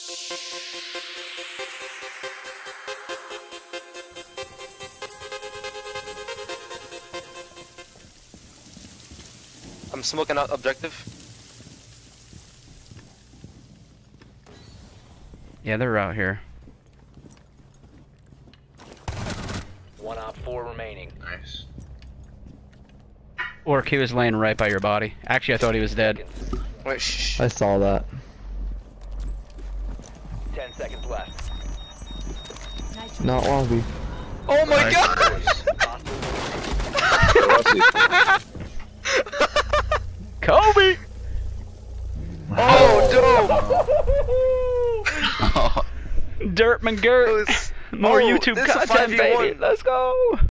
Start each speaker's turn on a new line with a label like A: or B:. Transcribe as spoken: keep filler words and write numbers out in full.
A: I'm smoking out objective.
B: Yeah, they're out here.
C: One op four remaining.
D: Nice.
B: Orc, he was laying right by your body. Actually, I thought he was dead.
A: Wait, shh.
E: I saw that.
C: Ten seconds left.
E: Not lobby.
A: Oh my
D: Nice.
A: god!
B: Kobe!
A: Oh, dope!
B: Dirtman Gert!
A: Was,
B: More
A: oh,
B: YouTube
A: this is a
B: content,
A: five v one.
B: baby! Let's go!